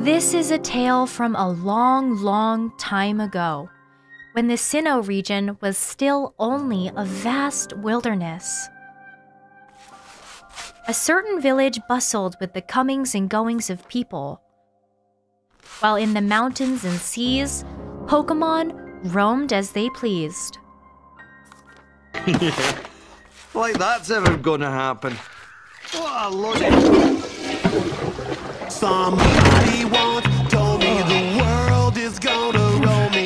This is a tale from a long, long time ago, when the Sinnoh region was still only a vast wilderness. A certain village bustled with the comings and goings of people, while in the mountains and seas, Pokémon roamed as they pleased. Like that's ever gonna happen. What a load of... Somebody wants